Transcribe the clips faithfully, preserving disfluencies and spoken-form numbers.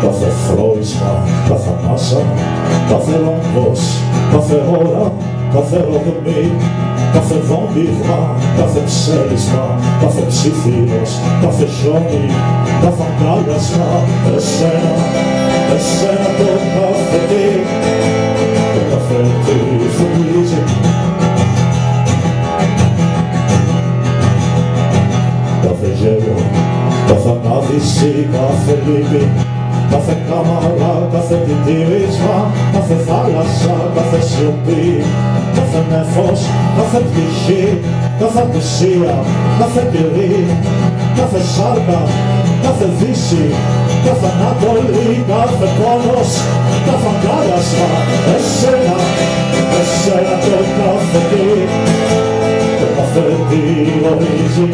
κάθε φρόισμα, κάθε ανάσα, κάθε ρομβός, κάθε ώρα, κάθε ρογμή, κάθε βόμβιγμα, κάθε ψέρισμα, κάθε ψιθύρος, κάθε χιόνι, κάθε αγκάλιασμα, εσένα, εσένα το κάθε τι, το κάθε τι θυμίζει. Κάθε γέλιο, κάθε ανάδυση, κάθε λύπη, κάθε κάμαρα, κάθε τιτήρισμα, κάθε θάλασσα, κάθε σιωπή, κάθε νέφος, κάθε πτυχή, κάθε απουσία, κάθε κερί, κάθε σάρκα, κάθε δύση, κάθε ανατολή, κάθε πόνος, κάθε αγκάλιασμα, εσένα, εσένα το κάθε τι, το κάθε τι ορίζει.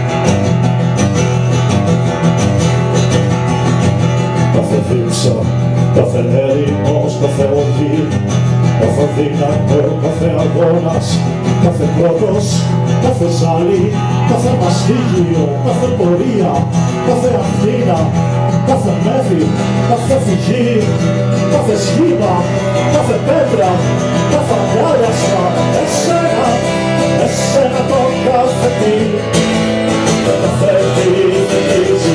Κάθε δίψα, κάθε έρημος, κάθε οργή, κάθε δύναμο, κάθε αγώνας, κάθε πρώτος, κάθε ζάλι, κάθε μαστίγιο, κάθε πορεία, κάθε Αθήνα, κάθε μέθη, κάθε φυγή, κάθε σχήμα, κάθε πέτρα, κάθε αγκάλιασμα, εσένα, εσένα το κάθε τι, το κάθε τι θυμίζει.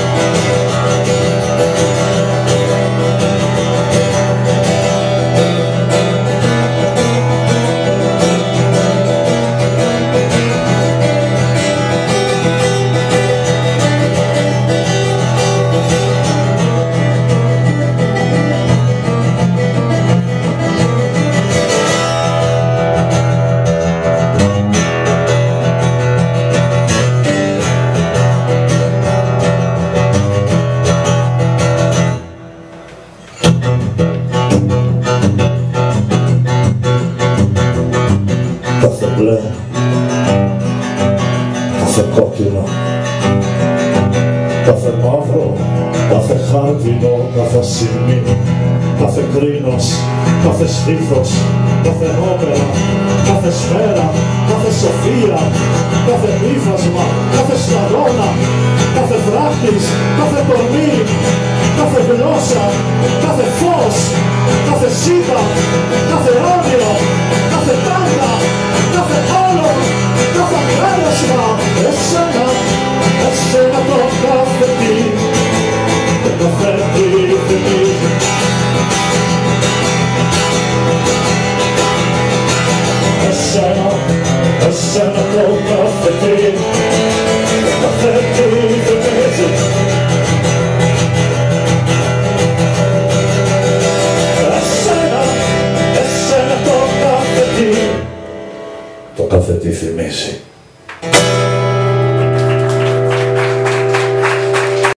Κάθε μπλε, κάθε κόκκινο, κάθε μαύρο, κάθε χάρτινο, κάθε σημείο, κάθε κρίνος, κάθε στήθος, κάθε όπερα, κάθε σφαίρα, κάθε σοφία, κάθε ύφασμα, κάθε σταγόνα, κάθε δράχτης, κάθε τομή, κάθε γλώσσα, κάθε φως, κάθε σίδα, κάθε όνειρο, κάθε τάγκα, κάθε άλλο, κάθε αγκάλιασμα, εσένα, εσένα το κάθε τι, το κάθε τι θυμίζει. Εσένα, εσένα το κάθε τι, το κάθε τι θυμίζει. Εσένα, εσένα το κάθε τι, το κάθε τι θυμίζει.